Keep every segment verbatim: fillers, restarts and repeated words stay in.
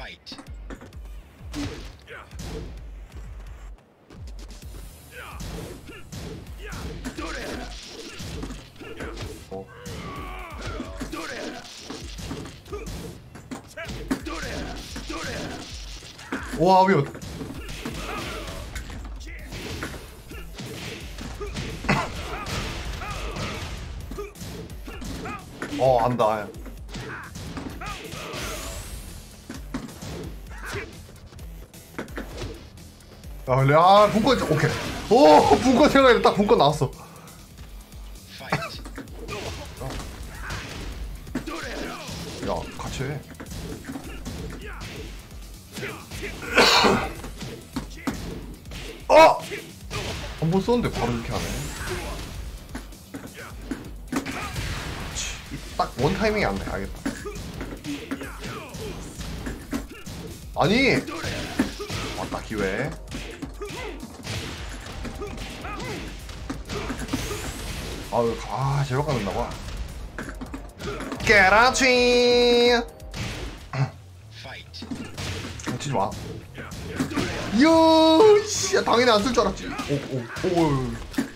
Fight. 어. 와, 위험. 어, 안다. 야, 그래. 아, 분권, 오케이. 오, 분권 생각해. 딱 분권 나왔어. 야, 같이 해. 어! 한 번 썼는데 바로 이렇게 하네. 딱 원 타이밍이 안 돼. 알겠다. 아니! 왔다, 기회. 아유, 아, 제발 가는다봐. 깨라쥐! 치지 마. 이야, 씨, 당연히 안 쓸 줄 알았지. 오, 오, 오.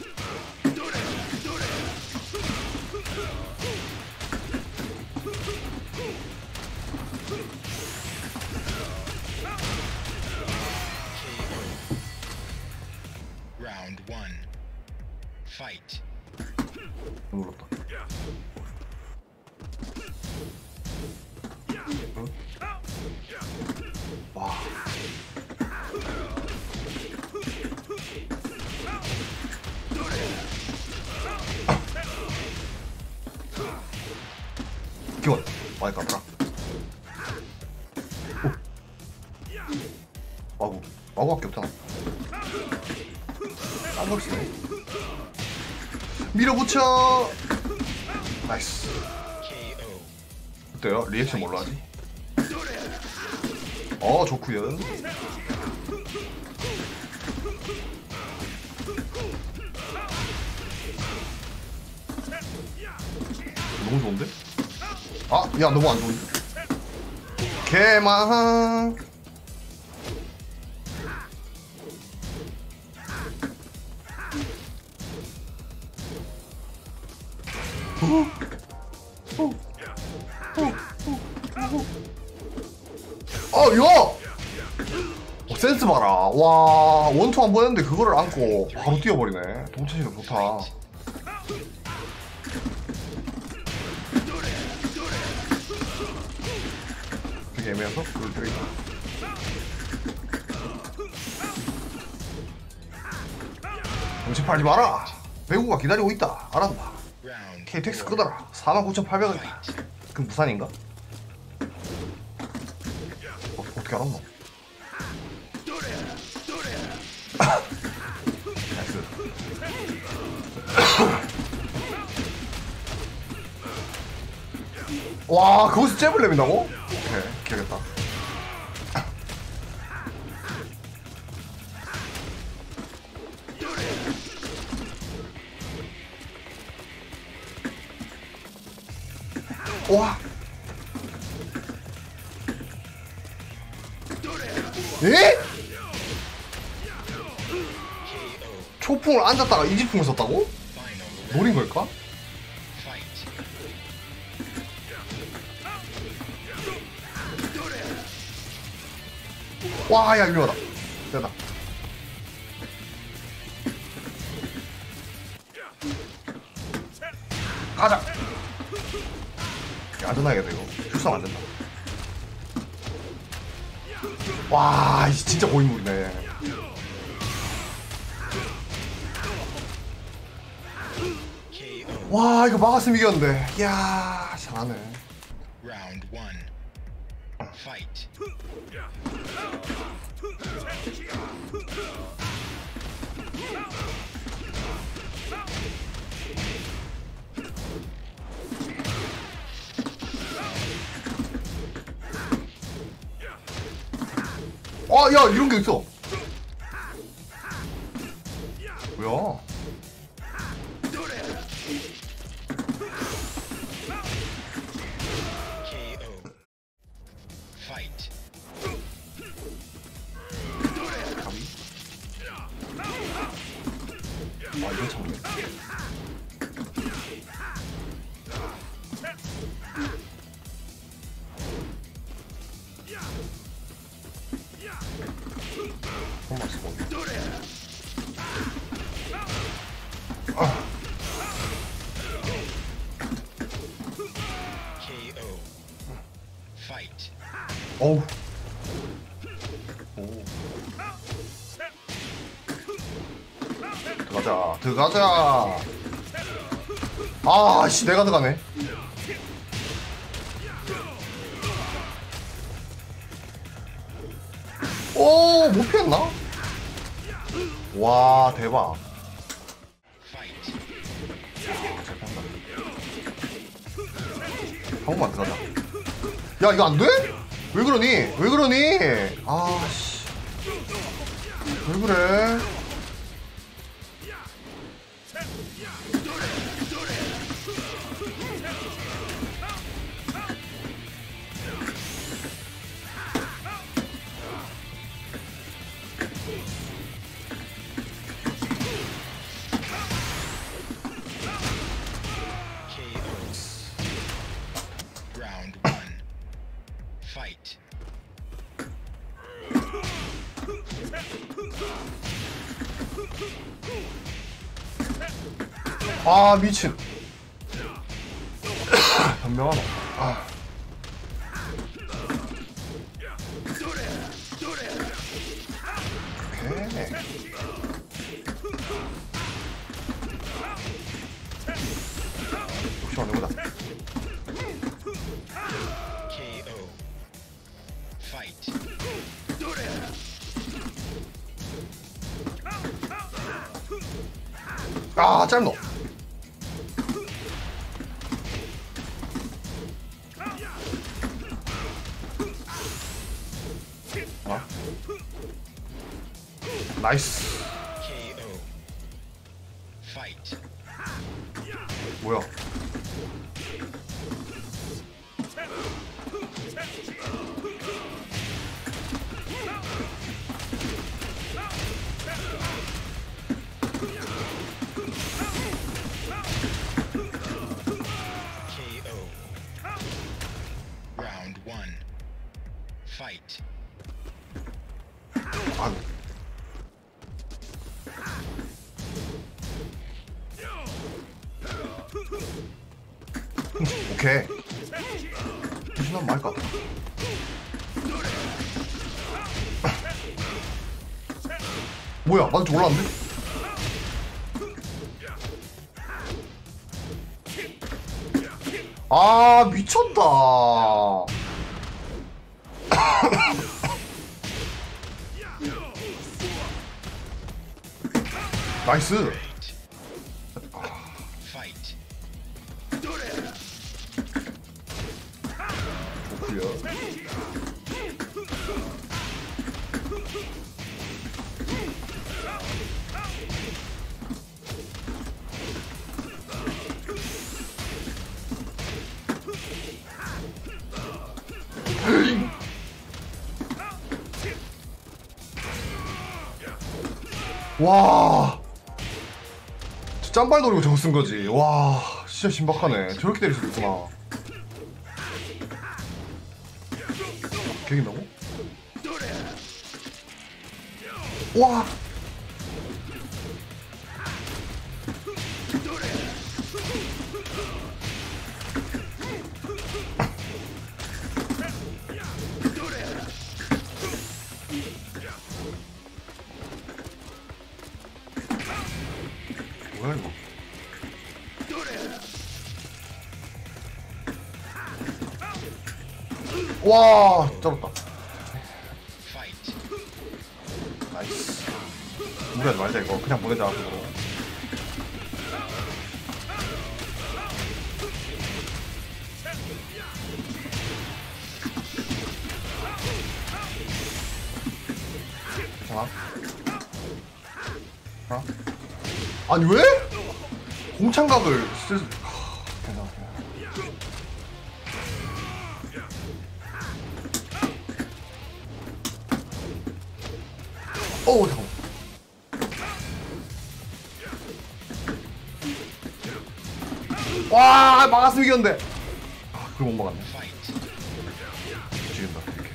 Round one. Fight. 눌렀다. 응? 와. 기원 많이 가더라. 오. 마구 마구밖에 없잖아. 딴걸 쓰네. 밀어붙여. 나이스. 어때요? 리액션 뭘로 하지? 어, 좋구요. 너무 좋은데? 아, 야, 너무 안 좋은데? 개망. 어, 야! 어, 센스 봐라. 와, 원투 한 번 했는데 그거를 안고 바로 뛰어버리네. 동체 실력 좋다. 되게 애매해서 그걸 때리다. 정신 팔지 마라. 배구가 기다리고 있다. 알았다. 케이티엑스 끄더라. 사만 구천팔백 원이다. 그럼 부산인가? 어, 어떻게 알았노? 나이스. 와, 그것을 잽을 내민다고? 오케이, 기억했다. 와. 에? 초풍을 앉았다가 이지풍을 썼다고? 노린 걸까? 와, 야, 위험하다. 됐다. 가자. 안전하겠다, 이거. 출상 안 된다. 와, 진짜 고인물이네. 와, 이거 막았으면 이겼는데. 이야, 잘하네. Round one. Fight. 아, 야, 이런 게 있어. 뭐야? Fight. 이거 참네. 정말 쓰고. 아. 케이오. Fight. 어우. 오. 들어가자. 들어가자. 아씨 내가 들어가네. 오, 못 피했나? 와, 대박. 한 번만 들어가자. 야, 이거 안 돼? 왜 그러니? 왜 그러니? 아, 씨. 왜 그래? Round one. Fight. 아, 미친. 현명하다. 아. 오케이. 역시 어느 거다. 케이오. Fight. 아, 짧노. 아. 나이스. 케이오. Fight. 뭐야? 케이오. Round one. Fight. 아. 오케이. 무슨 말 같아. 뭐야? 맞을 줄 몰랐는데? 아, 미쳤다. 나이스. Fight. 좋구요. 와, 짬발 노리고 저거 쓴 거지. 와, 진짜 신박하네. 저렇게 때릴 수도 있구나. 개긴다고? 와. 뭐야 이거? 와, 잡았다. Fight. 나이스. 무리하지 말자 이거. 그냥 보내자. 그거. 하나. 하나. 아니 왜? 공창각을 쓸. 괜찮아. 오, 잠깐만. 와 막았으면 이겼는데. 아 그걸 못 막았네. Fight. 죽인다 이렇게.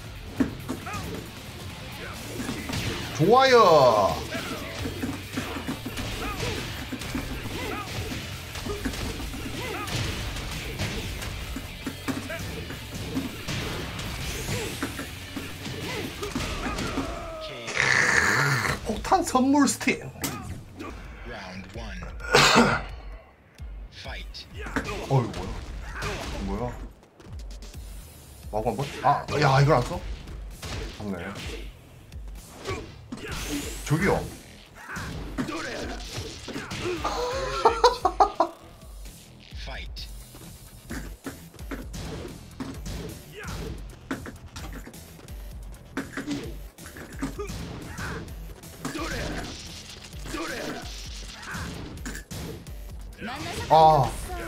좋아요. K. 폭탄 선물 스틱. Round one. Fight. 어 이거 뭐야? 뭐야? 마구 한 번? 아, 야 이걸 안 써? 없네. 저기요. Fight. 아.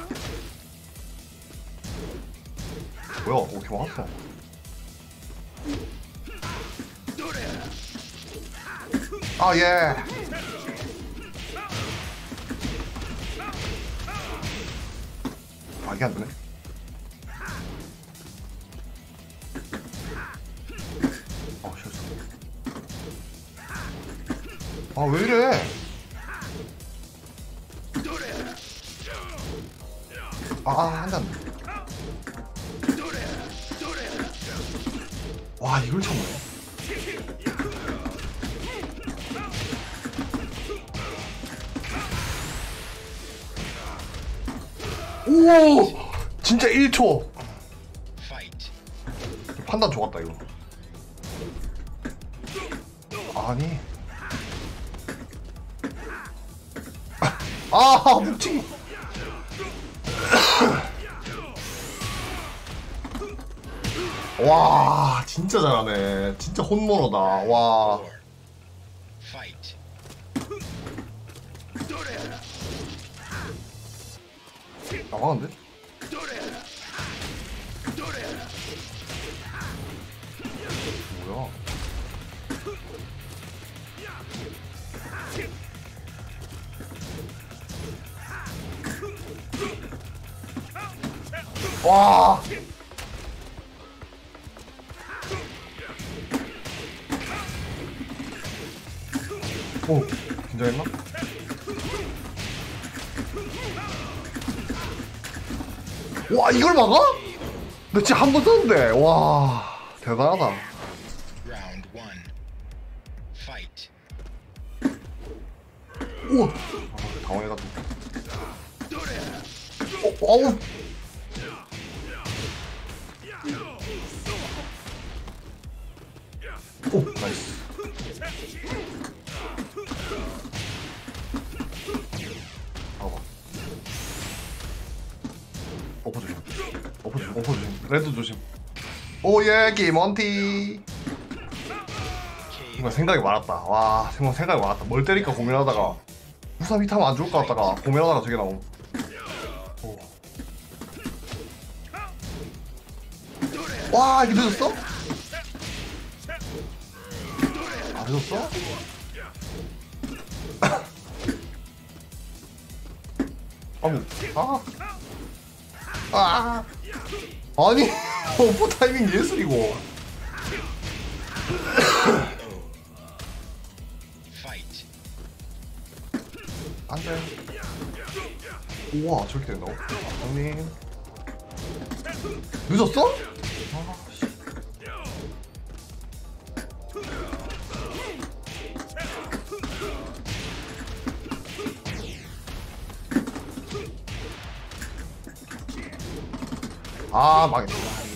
뭐야? 어, 이렇게 막았어. 아, 예. 아, 이게 안 되네. 아, 실수. 아, 왜 이래? 아, 아, 한 잔. 와, 이걸 참네. 오! 진짜 일 초. Fight. 판단 좋았다, 이거. 아니. 아, 묵지. 와, 진짜 잘하네. 진짜 혼모노다. 와. Four. Fight. 나가는데? 뭐야? 와. 오, 긴장했나? 와, 이걸 막아? 나 진짜 한 번 썼는데. 와, 대단하다. Round one. Fight. 우와. 아, 당황해가지고. 어, 아우. 오, 나이스. 봐봐. 오퍼 조심. 오퍼 조심. 오퍼 조심. 레드 조심. 오예, 김원티. 정말 생각이 많았다. 와, 정말 생각이 많았다. 뭘 때릴까 고민하다가 무사 비타면 안 좋을 것 같다가 고민하다가 저게 나옴. 오. 와, 이게 늦었어? 아, 늦었어? 아무, 아, 아, 아니, 오퍼 타이밍 예술이고. Fight. 안 돼. 우와, 저렇게 된다고? 형님. 늦었어? 아, 씨. 아, 망했다.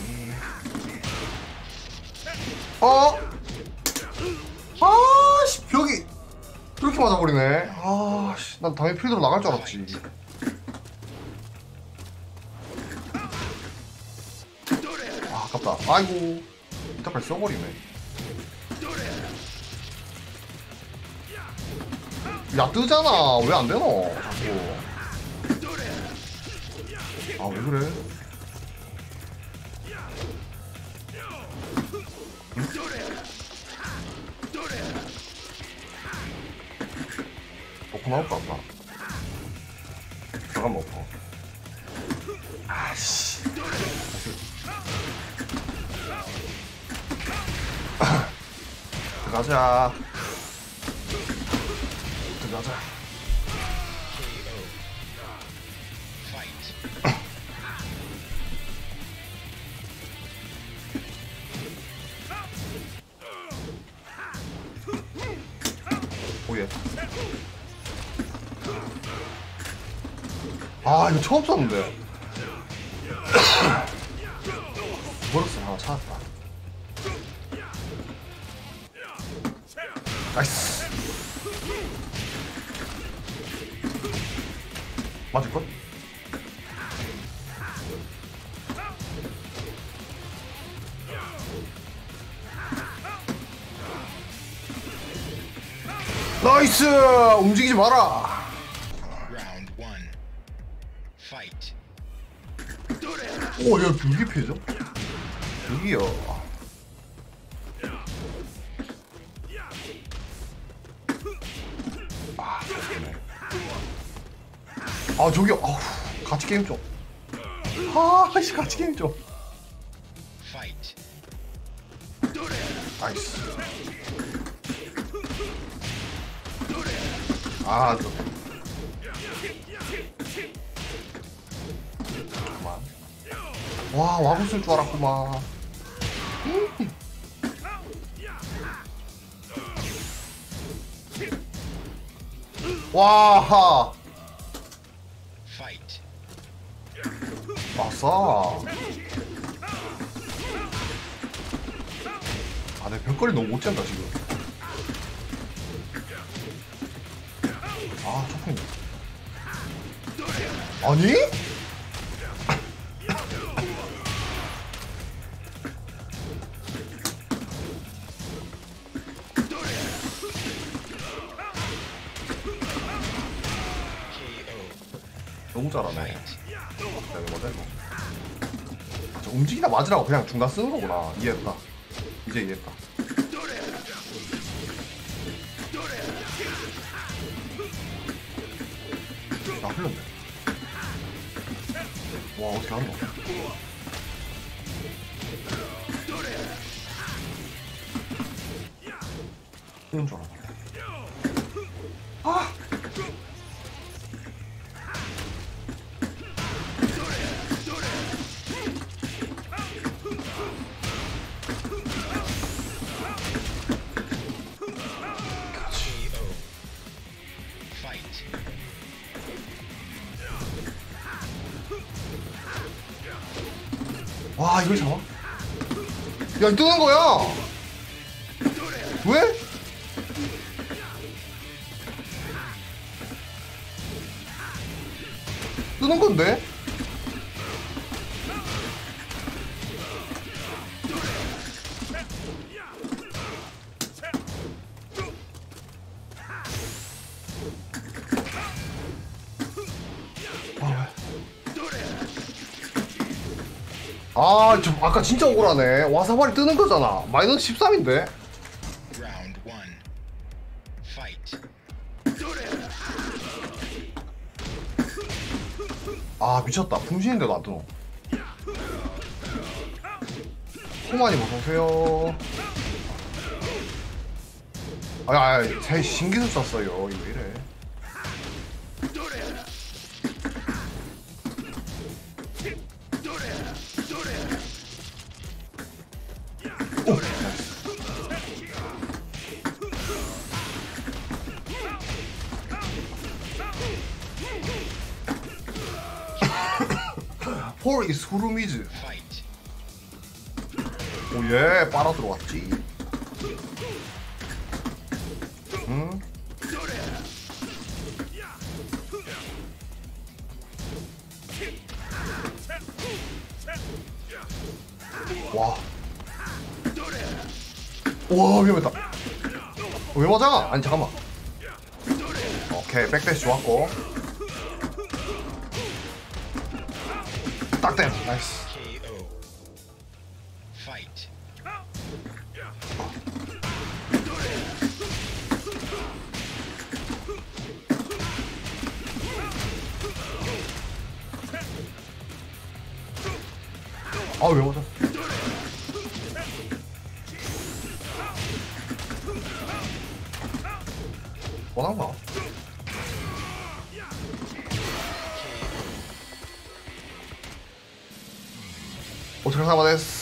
어? 아, 씨, 벽이 이렇게 맞아버리네. 아, 씨, 난 당연히 필드로 나갈 줄 알았지. 아, 아깝다. 아이고, 이따까지 써버리네. 야, 뜨잖아. 왜 안 되노? 자꾸. 아, 왜 그래? 오퍼 나올 것 같다. 잠깐만, 오퍼. 씨. 들어가자. 들어가자. 오예. 아 이거 처음 썼는데. 버렸어. 하나 찾았다. 나이스. 맞을걸? 나이스! 움직이지 마라! Round one. Fight. 오, 야, 불기 피해져? 불기요. 아, 좋네. 아, 저기요. 아우, 같이 게임 좀. 아, 씨, 같이 게임 좀. Fight. 나이스. 아, 저. 잠깐만. 와, 와구 쓸 줄 알았구만. 음. 와하. Fight. 아싸. 아, 내 별거리 너무 못 짠다 지금. 아, 초풍이. 아니? 너무 잘하네. 여기 뭐지? 아, 저 움직이다 맞으라고 그냥 중간 쓰는 거구나. 이해했다. 이제 이해했다. 나 흘렸네. 와, 어떻게 하는 거야? 이런 줄 알았네. 아! 와, 이걸 잡아? 야, 이 뜨는 거야! 왜? 뜨는 건데? 아, 저 아까 진짜 억울하네. 와사바리 뜨는 거잖아. 마이너스 십삼인데. Round one. Fight. 아, 미쳤다. 풍신인데도 안 뜨노. 호만님 어서오세요. 아, 아, 제 신기술 썼어요. 이거 왜 이래. 오, 나이스. 폴 is 후루미즈. Fight. 오예, 빨아 들어왔지. 응? 와. 와, 위험했다. 왜 맞아? 아니, 잠깐만. 오케이, 백대시 좋았고. 딱댐. 나이스. K O. Fight. 아왜 맞아? 원한가? 오츠카사마 데스.